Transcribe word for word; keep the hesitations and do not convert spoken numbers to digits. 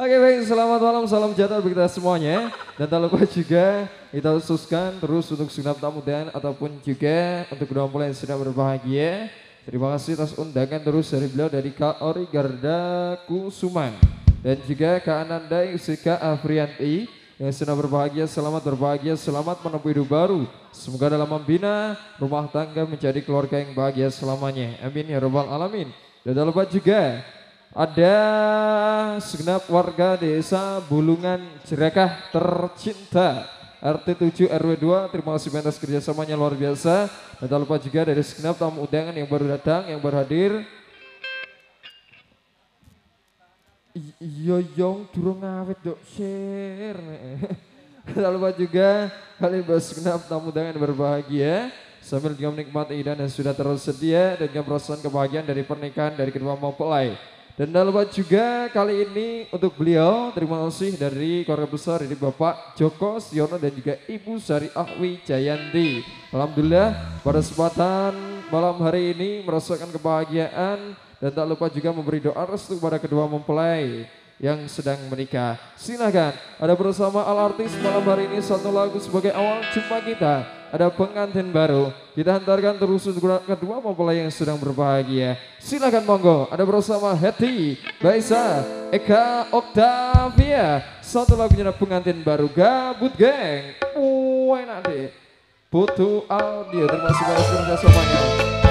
Oke baik, selamat malam, salam sejahtera bagi kita semuanya. Dan tak lupa juga kita khususkan terus untuk segenap tamu dan ataupun juga untuk kedua mempelai yang sedang berbahagia. Terima kasih atas undangan terus dari beliau dari Kak Ori Garda Kusuman. Dan juga Kak Ananda Yusika Afrianti yang sedang berbahagia, selamat berbahagia, selamat menempuh hidup baru. Semoga dalam membina rumah tangga menjadi keluarga yang bahagia selamanya. Amin ya rabbal alamin. Dan tak lupa juga ada segenap warga desa Bulungan Jerakah tercinta R T tujuh R W dua, terima kasih atas kerjasamanya luar biasa. Dan tak lupa juga dari segenap tamu undangan yang baru datang, yang baru hadir. Iya yong durung ngawet dok share. Tak lupa juga kalian segenap tamu undangan yang berbahagia sambil juga menikmati hidangan yang sudah tersedia dan juga perasaan kebahagiaan dari pernikahan dari kedua mempelai. Dan tak lupa juga kali ini untuk beliau terima kasih dari keluarga besar dari Bapak Joko Siono dan juga Ibu Sari Ahwi Jayanti. Alhamdulillah pada kesempatan malam hari ini merasakan kebahagiaan dan tak lupa juga memberi doa restu kepada kedua mempelai yang sedang menikah. Silakan ada bersama Al Artis malam hari ini satu lagu sebagai awal jumpa kita. Ada pengantin baru, kita hantarkan terus untuk kedua mempelai yang sedang berbahagia. Silakan monggo, ada bersama Heti, Baisa, Eka, Octavia. Satu lagunya ada pengantin baru, Gabut Geng. Wah enak deh. Putu Audio, terima kasih atas kerjasamanya.